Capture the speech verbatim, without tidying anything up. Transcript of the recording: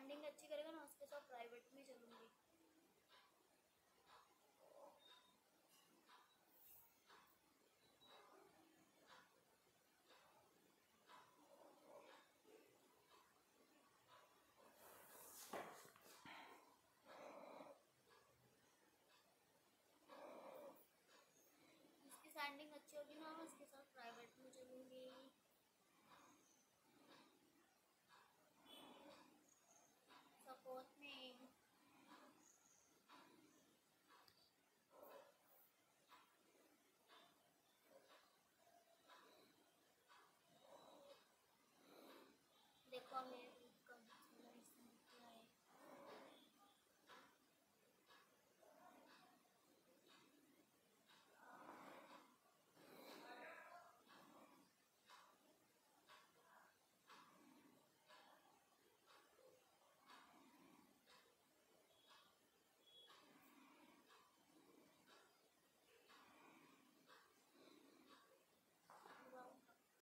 Sending अच्छी करेगा ना उसके साथ प्राइवेट में चलूँगी। इसकी सैंडिंग अच्छी होगी ना उसके साथ प्राइवेट में चलूँगी। सपोर्ट में देखो मेरे